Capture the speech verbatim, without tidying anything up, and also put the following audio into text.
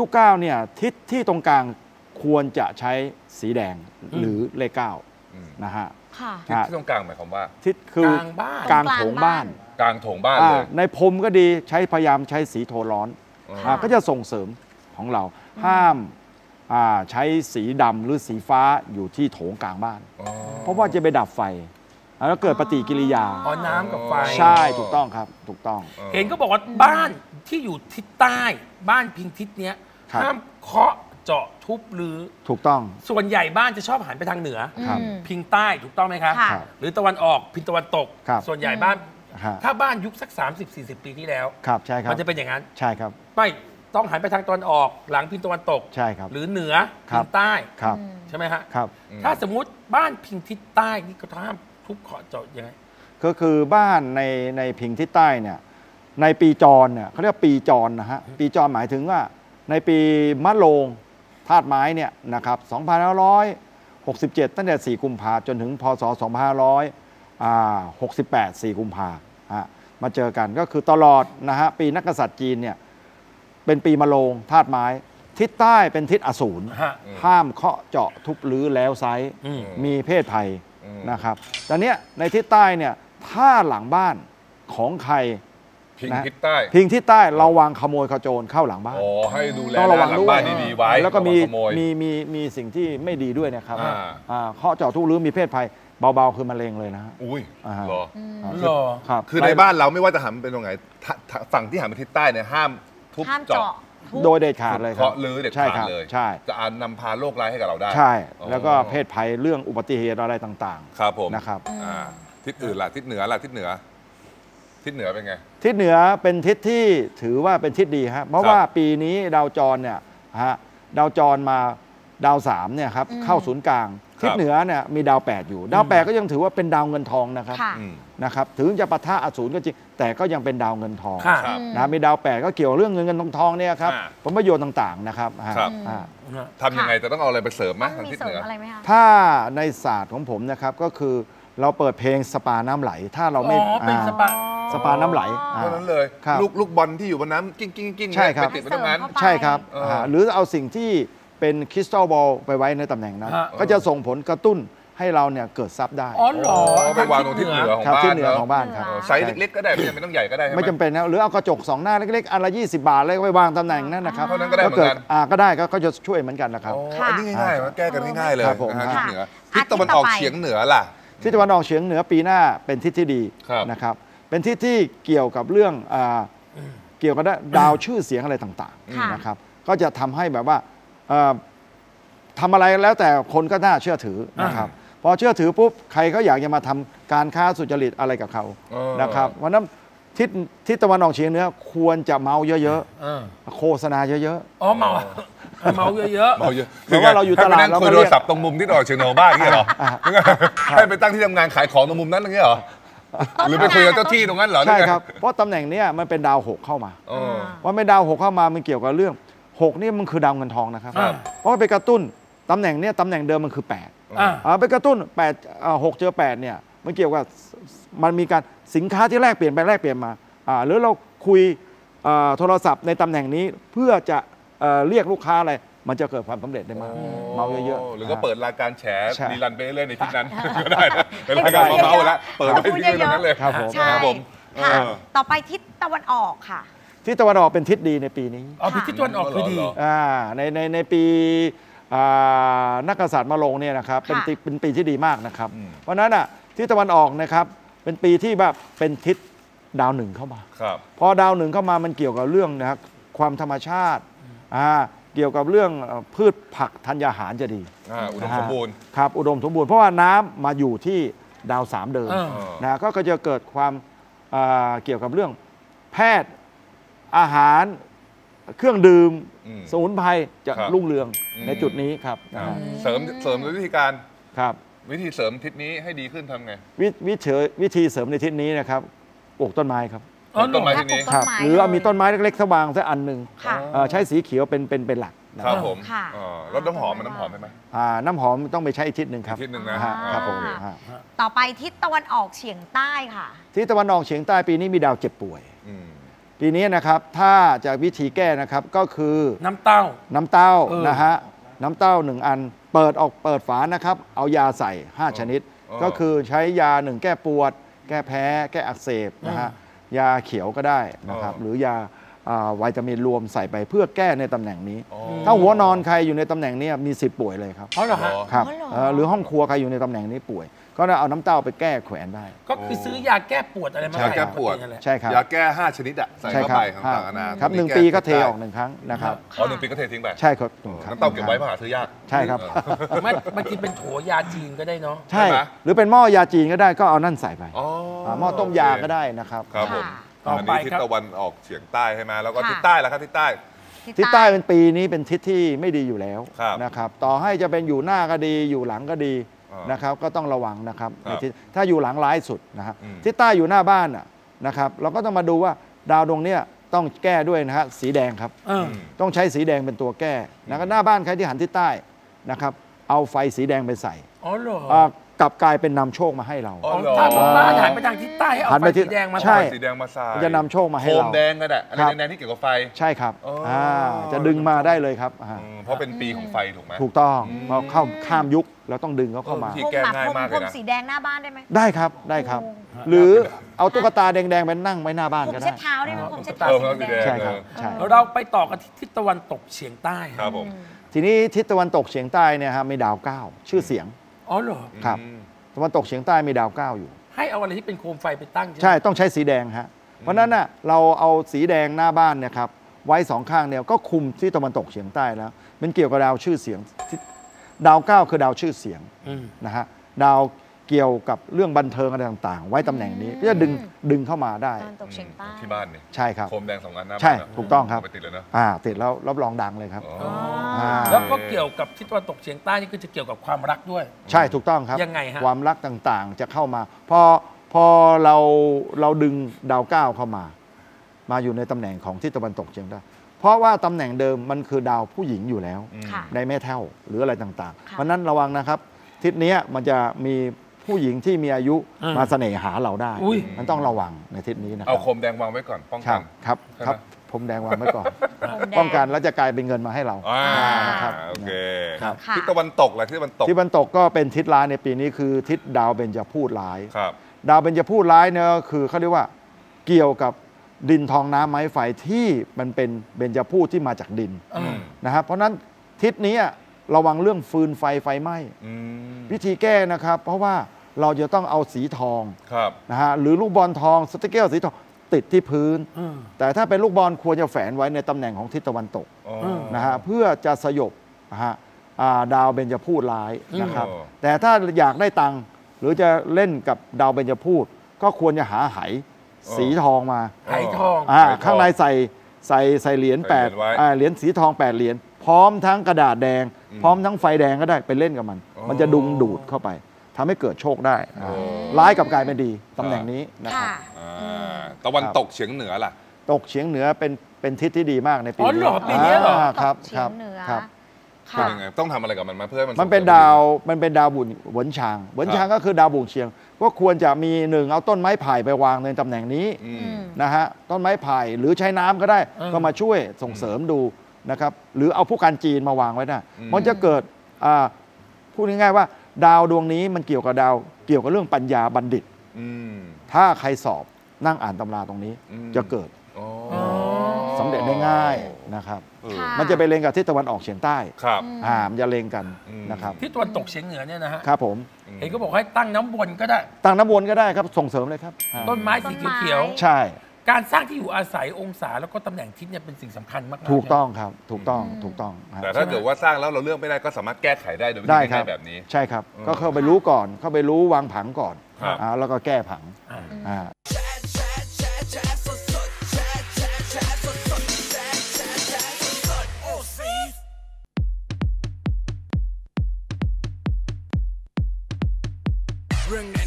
ทุกเก้าเนี่ยทิศที่ตรงกลางควรจะใช้สีแดงหรือเลขเก้านะฮะทิศที่ตรงกลางหมายความว่าทิศคือกลางบ้านกลางโถงบ้านกลางโถงบ้านเลยในพรมก็ดีใช้พยายามใช้สีโทนร้อนก็จะส่งเสริมของเราห้ามใช้สีดำหรือสีฟ้าอยู่ที่โถงกลางบ้านเพราะว่าจะไปดับไฟแล้วเกิดปฏิกิริยาอ๋อน้ำกับไฟใช่ถูกต้องครับถูกต้องเห็นก็บอกว่าบ้านที่อยู่ทิศใต้บ้านพิงทิศเนี้ยห้ามเคาะเจาะทุบหรือถูกต้องส่วนใหญ่บ้านจะชอบหันไปทางเหนือพิงใต้ถูกต้องไหมครับหรือตะวันออกพิงตะวันตกส่วนใหญ่บ้านถ้าบ้านยุคสัก สามสิบสี่สิบ ปีที่แล้วครับใช่ครับมันจะเป็นอย่างนั้นใช่ครับไม่ต้องหันไปทางตะวันออกหลังพิงตะวันตกใช่ครับหรือเหนือพิงใต้ครับใช่ไหมฮะครับถ้าสมมุติบ้านพิงทิศใต้นี่ก็ห้ามทุบเคาะเจาะยังไงก็คือบ้านในในพิงทิศใต้เนี่ยในปีจรเนี่ยเขาเรียกปีจรนะฮะปีจรหมายถึงว่าในปีมะโรงธาตุไม้เนี่ยนะครับสองพันห้าร้อยหกสิบเจ็ดตั้งแต่สี่กุมภาจนถึงพศสองพันห้าร้อยหกสิบแปดสี่กุมภาฮะมาเจอกันก็คือตลอดนะฮะปีนักกษัตริย์จีนเนี่ยเป็นปีมะโรงธาตุไม้ทิศใต้เป็นทิศอสูรห้ามเคาะเจาะทุบรื้อแล้วไซส์มีเพศภัยนะครับแต่เนี้ยในทิศใต้เนี่ยถ้าหลังบ้านของใครพิงทิศใต้พิงทิศใต้ระวังขโมยขโจรเข้าหลังบ้านอ๋อให้ดูแลหลังบ้านดีๆไว้แล้วก็มีมีมีมีสิ่งที่ไม่ดีด้วยนะครับเคาะเจาะทุบรื้อมีเพศภัยเบาๆคือมะเร็งเลยนะอุ้ยหรอหรอคือในบ้านเราไม่ว่าจะหันเป็นตรงไหนฝั่งที่หันไปทิศใต้เนี่ยห้ามทุบเจาะโดยเด็ดขาดเลยครับเคาะรื้อเด็ดขาดเลยใช่จะอาจนำพาโรคร้ายให้กับเราได้ใช่แล้วก็เพศภัยเรื่องอุบัติเหตุอะไรต่างๆครับผมนะครับทิศอื่นล่ะทิศเหนือล่ะทิศเหนือทิศเหนือเป็นไงทิศเหนือเป็นทิศที่ถือว่าเป็นทิศดีครับเพราะว่าปีนี้ดาวจรเนี่ยฮะดาวจรมาดาวสามเนี่ยครับเข้าศูนย์กลางทิศเหนือเนี่ยมีดาวแปดอยู่ดาวแปดก็ยังถือว่าเป็นดาวเงินทองนะครับนะครับถึงจะปะทะอสูรก็จริงแต่ก็ยังเป็นดาวเงินทองนะมีดาวแปดก็เกี่ยวเรื่องเงินเงินทองทองเนี่ยครับผลประโยชน์ต่างๆนะครับทำยังไงแต่ต้องเอาอะไรไปเสริมไหมทางทิศเหนือถ้าในศาสตร์ของผมนะครับก็คือเราเปิดเพลงสปาน้ำไหลถ้าเราไม่เป็นสปาสปาน้ำไหลเท่านั้นเลยลูกลูกบอลที่อยู่บนน้ำกิ้งกิ้งกิ้งใช่ครับติดไปตรงนั้นใช่ครับหรือเอาสิ่งที่เป็นคริสตัลบอลไปไว้ในตำแหน่งนั้นก็จะส่งผลกระตุ้นให้เราเนี่ยเกิดทรัพย์ได้อ๋อเหรอไปวางตรงทิศเหนือของบ้านทิศเหนือของบ้านครับไซส์เล็กๆก็ได้ไม่จำเป็นต้องใหญ่ก็ได้ไม่จำเป็นนะหรือเอากระจกสองหน้าเล็กๆอันละยี่สิบบาทเลยไปวางตำแหน่งนั้นนะครับเท่านั้นก็ได้เหมือนกันก็ได้ก็จะช่วยเหมือนกันนะครับอันนี้ง่ายๆแก้กันง่ายๆเลยทิศเหนือทิศตะวันออกเฉียงเหนือล่ะทิศตะวันออกเฉียงเหนือปีหน้าเป็นทิศที่ดีนะครับเป็นทิศที่เกี่ยวกับเรื่องเกี่ยวกับดาวชื่อเสียงอะไรต่างๆนะครับก็จะทำให้แบบว่าทำอะไรแล้วแต่คนก็น่าเชื่อถือนะครับพอเชื่อถือปุ๊บใครก็อยากจะมาทำการค้าสุจริตอะไรกับเขานะครับเพราะนั้นทิศทิศตะวันออกเฉียงเหนือควรจะเมาเยอะๆโฆษณาเยอะๆอ๋อเมาเมาเยอะๆเมาเยอะเพราะว่าเราอยู่ตลาดเราคุยโทรศัพท์ตรงมุมที่ตะวันออกเฉียงเหนือบ้านนี่เหรอให้ไปตั้งที่ทำงานขายของตรงมุมนั้นอย่างเงี้ยเหรอหรือไปคุยกับเจ้าที่ตรงนั้นเหรอใช่ครับเพราะตำแหน่งนี้มันเป็นดาวหกเข้ามาว่าไม่ดาวหกเข้ามามันเกี่ยวกับเรื่องหกนี่มันคือดาวเงินทองนะครับเพราะไปกระตุ้นตำแหน่งนี้ตำแหน่งเดิมมันคือแปดไปกระตุ้นแปดหกเจอแปดเนี่ยมันเกี่ยวกับมันมีการสินค้าที่แลกเปลี่ยนไปแลกเปลี่ยนมาหรือเราคุยโทรศัพท์ในตำแหน่งนี้เพื่อจะเรียกลูกค้าอะไรมันจะเกิดความสำเร็จได้มากเมาเยอะๆหรือก็เปิดรายการแฉดีรันไปเรื่อยๆในที่นั้นก็ได้เป็นรายการเมาแล้วเปิดไปที่นั้นเลยครับผมใช่ต่อไปทิศตะวันออกค่ะทิศตะวันออกเป็นทิศดีในปีนี้อ๋อทิศตะวันออกคือดีในในในปีนักกษัตริย์มะโรงเนี่ยนะครับเป็นเป็นปีที่ดีมากนะครับเพราะนั้นอ่ะทิศตะวันออกนะครับเป็นปีที่แบบเป็นทิศดาวหนึ่งเข้ามาพอดาวหนึ่งเข้ามามันเกี่ยวกับเรื่องนะครับความธรรมชาติเกี่ยวกับเรื่องพืชผักธัญญาหารจะดีอุดมสมบูรณ์ครับอุดมสมบูรณ์เพราะว่าน้ำมาอยู่ที่ดาวสามเดิมนะก็จะเกิดความเกี่ยวกับเรื่องแพทย์อาหารเครื่องดื่มสมุนไพรจะรุ่งเรืองในจุดนี้ครับเสริมเสริมวิธีการครับวิธีเสริมทิศนี้ให้ดีขึ้นทำไงวิธีวิธีเสริมในทิศนี้นะครับปลูกต้นไม้ครับต้นไม้ที่นี้ครับหรือเอามีต้นไม้เล็กๆสว่างสักอันหนึ่งใช้สีเขียวเป็นเป็นเป็นหลักครับผมแล้วน้ำหอมมันน้ำหอมไหมน้ำหอมต้องไปใช้อีกทิศหนึ่งครับทิศหนึ่งนะครับผมต่อไปทิศตะวันออกเฉียงใต้ค่ะทิศตะวันออกเฉียงใต้ปีนี้มีดาวเจ็บป่วยปีนี้นะครับถ้าจะวิธีแก้นะครับก็คือน้ำเต้าน้ำเต้านะฮะน้ำเต้าหนึ่งอันเปิดออกเปิดฝานะครับเอายาใส่ห้าชนิดก็คือใช้ยาหนึ่งแก้ปวดแก้แพ้แก้อักเสบนะฮะยาเขียวก็ได้นะครับหรือยาวิตามินรวมใส่ไปเพื่อแก้ในตำแหน่งนี้ถ้าหัวนอนใครอยู่ในตำแหน่งนี้มีสิทธิ์ป่วยเลยครับอ๋อเหรอฮะครับหรือห้องครัวใครอยู่ในตำแหน่งนี้ป่วยก็เอาน้ำเต้าไปแก้แขวนได้ก็คือซื้อยาแก้ปวดอะไรมาใส่ยาแก้ปวดใช่ครับยาแก้ห้าชนิดอะใส่เข้าไปต่างๆนาครับหนึ่งปีก็เทออกหนึ่งครั้งนะครับอ๋อหนึ่งปีก็เททิ้งไปใช่ครับน้ำเต้าเก็บไว้เพราะหาซื้อยากใช่ครับไม่บางทีเป็นโถยาจีนก็ได้เนาะใช่หรือเป็นหม้อยาจีนก็ได้ก็เอานั่นใส่ไปหม้อต้มยาก็ได้นะครับครับผมอันนี้ทิศตะวันออกเฉียงใต้ใช่ไหมแล้วก็ทิศใต้แล้วครับทิศใต้ทิศใต้เป็นปีนี้เป็นทิศที่ไม่ดีอยู่แล้วนะครับต่อให้จะเป็นอยู่หน้าก็ดีอยู่หลังก็ดีนะครับก็ต้องระวังนะครับถ้าอยู่หลังร้ายสุดนะฮะทิศใต้อยู่หน้าบ้านนะครับเราก็ต้องมาดูว่าดาวดวงนี้ต้องแก้ด้วยนะฮะสีแดงครับต้องใช้สีแดงเป็นตัวแก้นะครับหน้าบ้านใครที่หันทิศใต้นะครับเอาไฟสีแดงไปใส่อ๋อเหรอกลับกลายเป็นนำโชคมาให้เราถ้าบ้านหันไปทางทิศใต้ให้เอาไฟสีแดงมาใช่สีแดงมาใส่จะนำโชคมาให้เราโคมแดงก็ได้อะไรแดงๆที่เกี่ยวกับไฟใช่ครับจะดึงมาได้เลยครับเพราะเป็นปีของไฟถูกไหมถูกต้องพอเข้าข้ามยุคเราต้องดึงเขาเข้ามาที่แก้ง่ายมากเลยนะสีแดงหน้าบ้านได้ไหมได้ครับได้ครับหรือเอาตุ๊กตาแดงๆไปนั่งไว้หน้าบ้านก็ได้ผมเช็ดเท้าได้ไหมผมเช็ดเท้าใช่ครับใช่เราไปต่อกันทิศตะวันตกเฉียงใต้ครับผมทีนี้ทิศตะวันตกเฉียงใต้เนี่ยครับมีดาวเก้าชื่อเสียงอ๋อเหรอครับตะวันตกเฉียงใต้มีดาวเก้าอยู่ให้เอาอะไรที่เป็นโคมไฟไปตั้งใช่ต้องใช้สีแดงฮะเพราะนั้นน่ะเราเอาสีแดงหน้าบ้านเนี่ยครับไว้สองข้างเนี่ยก็คุมที่ตะวันตกเฉียงใต้แล้วมันเกี่ยวกับดาวชื่อเสียงดาวเก้าคือดาวชื่อเสียงนะฮะดาวเกี่ยวกับเรื่องบันเทิงอะไรต่างๆไว้ตำแหน่งนี้ก็จะดึงดึงเข้ามาได้ตะวันตกเฉียงใต้ที่บ้านนี่ใช่ครับโคมแดงสองอันหน้าใช่ถูกต้องครับไปติดเลยนะอ่าติดแล้วรับรองดังเลยครับแล้วก็เกี่ยวกับทิศตะวันตกเฉียงใต้นี่ก็จะเกี่ยวกับความรักด้วยใช่ถูกต้องครับยังไงฮะความรักต่างๆจะเข้ามาพอพอเราเราดึงดาวเก้าเข้ามามาอยู่ในตำแหน่งของทิศตะวันตกเฉียงใต้เพราะว่าตำแหน่งเดิมมันคือดาวผู้หญิงอยู่แล้วในแม่เท่าหรืออะไรต่างๆเพราะนั้นระวังนะครับทิศนี้มันจะมีผู้หญิงที่มีอายุมาเสน่หาเราได้มันต้องระวังในทิศนี้นะครับเอาโคมแดงวางไว้ก่อนป้องกันครับครับผมแดงวางไว้ก่อนป้องกันแล้วจะกลายเป็นเงินมาให้เรานะครับโอเคทิศตะวันตกอะไรทิศตะวันตกทิศตะวันตกก็เป็นทิศร้ายในปีนี้คือทิศดาวเบญจพูดร้ายดาวเบญจพูดร้ายเนี่ยคือเขาเรียกว่าเกี่ยวกับดินทองน้ำไม้ไฟที่มันเป็นเบญจพูดที่มาจากดินนะครับเพราะนั้นทิศนี้ระวังเรื่องฟืนไฟไฟไหม้วิธีแก้นะครับเพราะว่าเราจะต้องเอาสีทองนะฮะหรือลูกบอลทองสติ๊กเกอร์สีทองติดที่พื้นแต่ถ้าเป็นลูกบอลควรจะแฝงไว้ในตำแหน่งของทิศตะวันตกนะฮะเพื่อจะสยบนะฮะดาวเบญจพูดร้ายนะครับแต่ถ้าอยากได้ตังค์หรือจะเล่นกับดาวเบญจพูดก็ควรจะหาไหสีทองมาไหทองข้างในใส่ใส่ใส่เหรียญแปดเหรียญสีทองแปดเหรียญพร้อมทั้งกระดาษแดงพร้อมทั้งไฟแดงก็ได้ไปเล่นกับมันมันจะดึงดูดเข้าไปทำให้เกิดโชคได้ร้ายกับกลายเป็นดีตำแหน่งนี้นะครับตะวันตกเฉียงเหนือล่ะตกเฉียงเหนือเป็นเป็นทิศที่ดีมากในปีนี้อ๋อปีนี้เหรอครับครับครับเป็นยังไงต้องทำอะไรกับมันมาเพื่อมันมันเป็นดาวมันเป็นดาวบุญหวนชางหวนชางก็คือดาวบุญเชียงก็ควรจะมีหนึ่งเอาต้นไม้ไผ่ไปวางในตำแหน่งนี้นะฮะต้นไม้ไผ่หรือใช้น้ำก็ได้ก็มาช่วยส่งเสริมดูนะครับหรือเอาผู้การจีนมาวางไว้ได้มันจะเกิดพูดง่ายๆว่าดาวดวงนี้มันเกี่ยวกับดาวเกี่ยวกับเรื่องปัญญาบัณฑิตถ้าใครสอบนั่งอ่านตำราตรงนี้จะเกิดสำเร็จได้ง่ายนะครับมันจะไปเลงกับทิศตะวันออกเฉียงใต้ครับอ่ามันจะเลงกันนะครับทิศตะวันตกเฉียงเหนือเนี่ยนะฮะครับผมเห็นก็บอกให้ตั้งน้ำวนก็ได้ตั้งน้ำวนก็ได้ครับส่งเสริมเลยครับต้นไม้สีเขียวใช่การสร้างที่อยู่อาศัยองศาแล้วก็ตำแหน่งทิศเนี่ยเป็นสิ่งสำคัญมากถูกต้องครับถูกต้องถูกต้องแต่ถ้าเกิดว่าสร้างแล้วเราเลือกไม่ได้ก็สามารถแก้ไขได้โดยวิธีการแบบนี้ใช่ครับก็เข้าไปรู้ก่อนเข้าไปรู้วางผังก่อนแล้วก็แก้ผังอ่าเรื่อง